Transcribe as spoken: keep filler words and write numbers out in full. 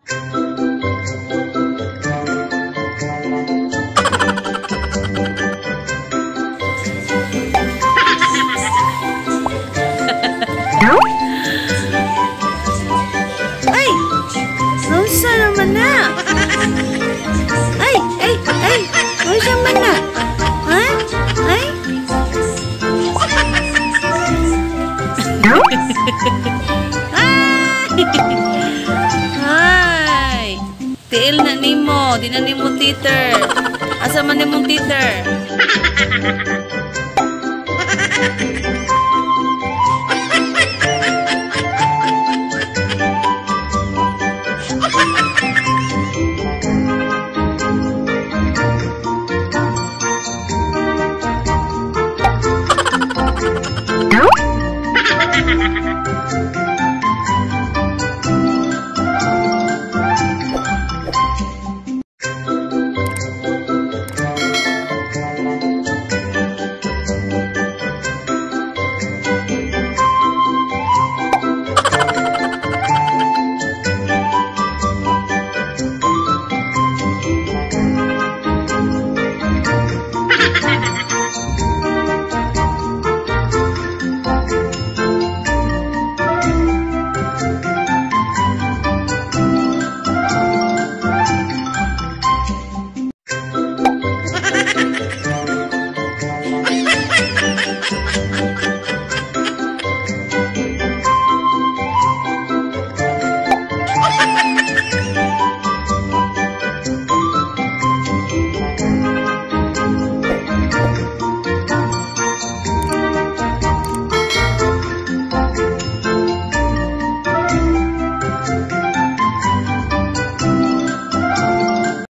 Ay! Nausa naman na! Ay! Ay! Ay! Nausa naman na! Ha? Ay! Ay! Tiil na nimo, di na nimo titer. Asa man nimong titer?